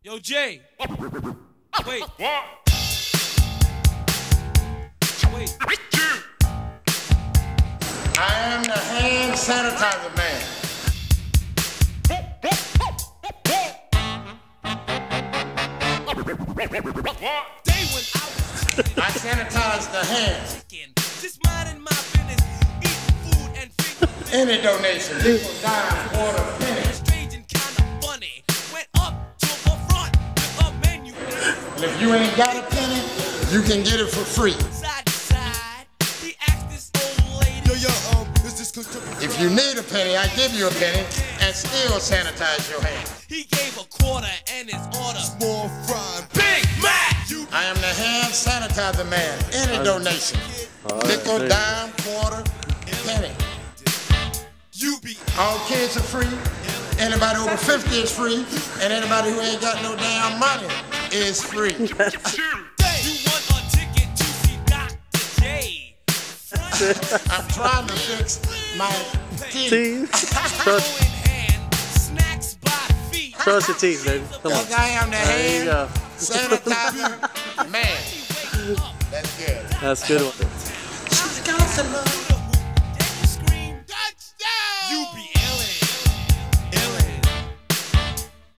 Yo, Jay. Wait. What? Wait. I am the hand sanitizer man. What? Day when I sanitize the hands. just minding my business, eating food and drinking. Any donation, nickel, dime, quarter, penny. Strange and kinda funny. Went up to the front with a menu. And if you ain't got a penny, you can get it for free. Side to side, he asked this old lady. Is this If you need a penny, I give you a penny and still sanitize your hands. He gave a quarter and his order. small fry? Big Mac! I am the hand sanitizer man. Any donation, nickel, dime, quarter, penny. You be All kids are free. Anybody over 50 is free. And anybody who ain't got no damn money is free. You want a ticket to see Dr. J. I'm trying to fix my teeth. Phone in hand, snacks by feet. Brush your teeth, baby. Come on. Because I am the There you hand go. sanitizer man. That's good. That's a good one. She's got some love.